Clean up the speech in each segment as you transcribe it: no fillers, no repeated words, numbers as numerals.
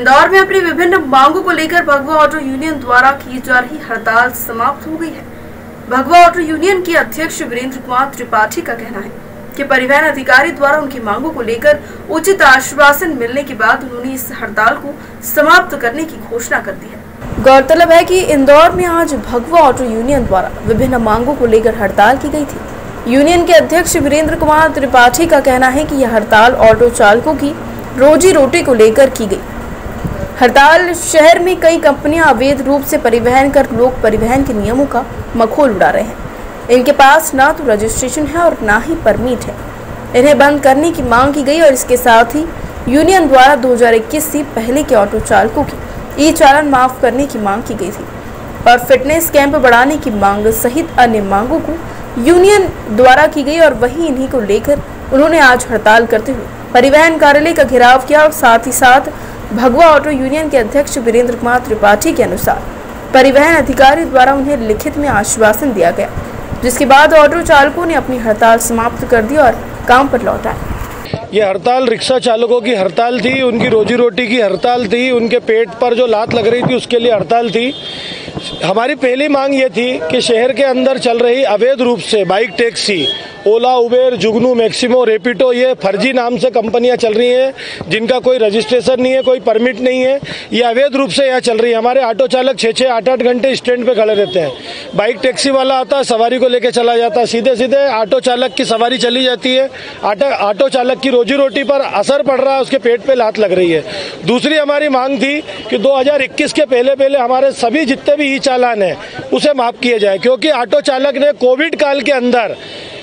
इंदौर में अपनी विभिन्न मांगों को लेकर भगवा ऑटो यूनियन द्वारा की जा रही हड़ताल समाप्त हो गई है। भगवा ऑटो यूनियन के अध्यक्ष वीरेंद्र कुमार त्रिपाठी का कहना है कि परिवहन अधिकारी द्वारा उनकी मांगों को लेकर उचित आश्वासन मिलने के बाद उन्होंने इस हड़ताल को समाप्त करने की घोषणा कर दी है। गौरतलब है कि इंदौर में आज भगवा ऑटो यूनियन द्वारा विभिन्न मांगों को लेकर हड़ताल की गई थी। यूनियन के अध्यक्ष वीरेंद्र कुमार त्रिपाठी का कहना है कि यह हड़ताल ऑटो चालकों की रोजी रोटी को लेकर की गई। हड़ताल शहर में कई कंपनियां अवैध रूप से परिवहन कर लोक परिवहन के नियमों का मखौल उड़ा रहे हैं। इनके पास ना तो रजिस्ट्रेशन है और ना ही परमिट है। इन्हें बंद करने की मांग की गई और इसके साथ ही यूनियन द्वारा 2021 से पहले के ऑटो चालकों की ई-चालान माफ करने की मांग की गई थी और फिटनेस कैंप बढ़ाने की मांग सहित अन्य मांगों को यूनियन द्वारा की गई और वही इन्हीं को लेकर उन्होंने आज हड़ताल करते हुए परिवहन कार्यालय का घेराव किया और साथ ही साथ भगवा ऑटो यूनियन के अध्यक्ष वीरेंद्र कुमार त्रिपाठी के अनुसार परिवहन अधिकारी द्वारा उन्हें लिखित में आश्वासन दिया गया, जिसके बाद ऑटो चालकों ने अपनी हड़ताल समाप्त कर दी और काम पर लौट आए। ये हड़ताल रिक्शा चालकों की हड़ताल थी, उनकी रोजी रोटी की हड़ताल थी, उनके पेट पर जो लात लग रही थी उसके लिए हड़ताल थी। हमारी पहली मांग ये थी कि शहर के अंदर चल रही अवैध रूप से bike taxi, Ola, Uber, Jugnoo, Maximo, Rapido, ये फर्जी नाम से कंपनियां चल रही हैं जिनका कोई रजिस्ट्रेशन नहीं है, कोई परमिट नहीं है। ये अवैध रूप से यहाँ चल रही है। हमारे ऑटो चालक 6-6, 8-8 घंटे स्टैंड पे खड़े रहते हैं। बाइक टैक्सी वाला आता है, सवारी को लेकर चला जाता है, सीधे सीधे ऑटो चालक की सवारी चली जाती है। ऑटो चालक की रोजी रोटी पर असर पड़ रहा है, उसके पेट पे लात लग रही है। दूसरी हमारी मांग थी कि 2021 के पहले हमारे सभी जितने भी ई चालान है उसे माफ किए जाए, क्योंकि ऑटो चालक ने कोविड काल के अंदर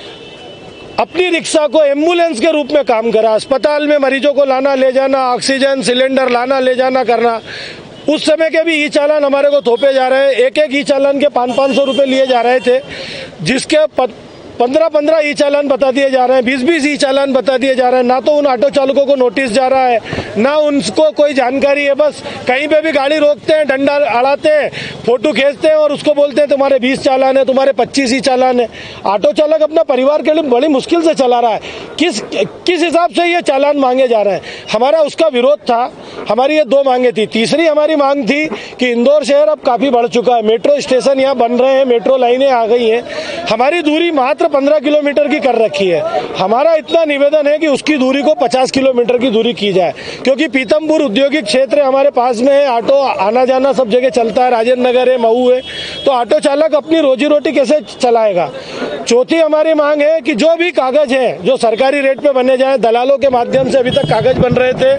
अपनी रिक्शा को एम्बुलेंस के रूप में काम करा। अस्पताल में मरीजों को लाना ले जाना, ऑक्सीजन सिलेंडर लाना ले जाना करना। उस समय के भी ई चालान हमारे को थोपे जा रहे हैं। एक ई चालान के 500-500 रुपये लिए जा रहे थे, जिसके 15-15 ई चालान बता दिए जा रहे हैं, 20-20 ई चालान बता दिए जा रहे हैं। ना तो उन ऑटो चालकों को नोटिस जा रहा है, ना उनको कोई जानकारी है। बस कहीं पे भी गाड़ी रोकते हैं, डंडा अड़ाते हैं, फोटो खींचते हैं और उसको बोलते हैं तुम्हारे 20 चालान है, तुम्हारे 25 ई चालान है। ऑटो चालक अपना परिवार के लिए बड़ी मुश्किल से चला रहा है। किस हिसाब से ये चालान मांगे जा रहे हैं? हमारा उसका विरोध था। हमारी ये 2 मांगे थी। तीसरी हमारी मांग थी कि इंदौर शहर अब काफ़ी बढ़ चुका है, मेट्रो स्टेशन यहाँ बन रहे हैं, मेट्रो लाइनें आ गई हैं। हमारी दूरी मात्र 15 किलोमीटर की कर रखी है। हमारा इतना निवेदन है कि उसकी दूरी को 50 किलोमीटर की दूरी की जाए, क्योंकि पीतमपुर औद्योगिक क्षेत्र हमारे पास में है। ऑटो आना जाना सब जगह चलता है, राजेंद्र नगर है, मऊ है, तो ऑटो चालक अपनी रोजी रोटी कैसे चलाएगा? चौथी हमारी मांग है कि जो भी कागज है जो सरकारी रेट पे बने जाए। दलालों के माध्यम से अभी तक कागज बन रहे थे।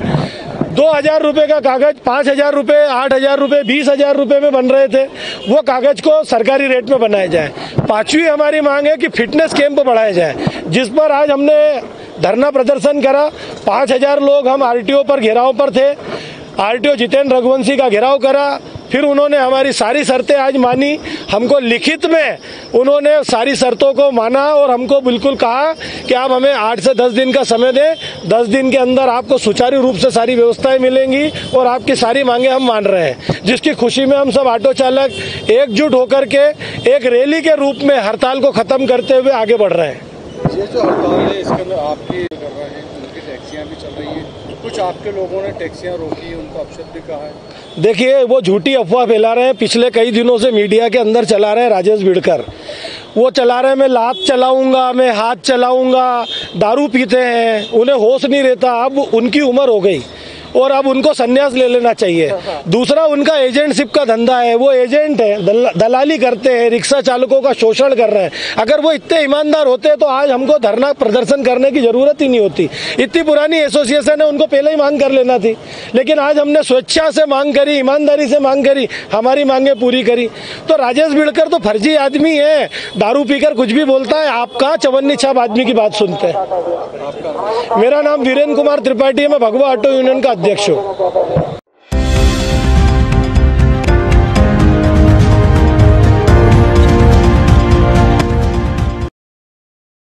2000 रुपये का कागज 5000 रुपये, 8000 रुपये, 20,000 रुपये में बन रहे थे। वो कागज को सरकारी रेट में बनाया जाए। 5वीं हमारी मांग है कि फिटनेस कैंप बढ़ाया जाए, जिस पर आज हमने धरना प्रदर्शन करा। 5000 लोग हम आरटीओ पर घेराव पर थे। आरटीओ जितेंद्र रघुवंशी का घेराव करा, फिर उन्होंने हमारी सारी शर्तें आज मानी। हमको लिखित में उन्होंने सारी शर्तों को माना और हमको बिल्कुल कहा कि आप हमें 8 से 10 दिन का समय दें। 10 दिन के अंदर आपको सुचारू रूप से सारी व्यवस्थाएं मिलेंगी और आपकी सारी मांगे हम मान रहे हैं, जिसकी खुशी में हम सब ऑटो चालक एकजुट होकर के एक रैली के रूप में हड़ताल को ख़त्म करते हुए आगे बढ़ रहे हैं। ये जो हड़ताल है इसके अंदर आपकी कर रहे हैं, उनकी टैक्सियाँ भी चल रही है, कुछ आपके लोगों ने टैक्सियाँ रोकी, उनको अपशब्द भी कहा है। देखिए, वो झूठी अफवाह फैला रहे हैं। पिछले कई दिनों से मीडिया के अंदर चला रहे हैं राजेश बिड़कर। वो चला रहे हैं मैं लात चलाऊंगा, मैं हाथ चलाऊंगा। दारू पीते हैं, उन्हें होश नहीं रहता। अब उनकी उम्र हो गई और अब उनको संन्यास ले लेना चाहिए। दूसरा, उनका एजेंटशिप का धंधा है। वो एजेंट है, दलाली करते हैं, रिक्शा चालकों का शोषण कर रहे हैं। अगर वो इतने ईमानदार होते तो आज हमको धरना प्रदर्शन करने की जरूरत ही नहीं होती। इतनी पुरानी एसोसिएशन है, उनको पहले ही मांग कर लेना थी। लेकिन आज हमने स्वेच्छा से मांग करी, ईमानदारी से मांग करी, हमारी मांगे पूरी करी। तो राजेश बिड़कर तो फर्जी आदमी है, दारू पीकर कुछ भी बोलता है। आप कहाँ चवन्नी छाप आदमी की बात सुनते हैं? मेरा नाम वीरेंद्र कुमार त्रिपाठी है, मैं भगवा ऑटो यूनियन का अध्यक्ष हूँ।